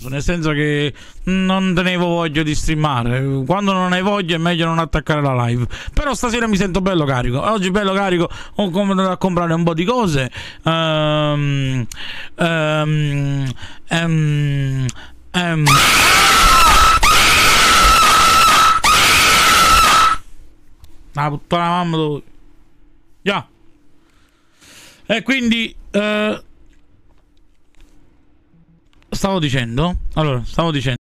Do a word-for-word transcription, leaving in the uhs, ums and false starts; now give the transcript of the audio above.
caso, nel senso che non tenevo voglia di streamare. Quando non hai voglia è meglio non attaccare la live. Però stasera mi sento bello carico. Oggi bello carico, ho cominciato a comprare un po' di cose. Um, um, um, um. Ah, puttana mamma tu. Yeah. E quindi uh, stavo dicendo, allora, stavo dicendo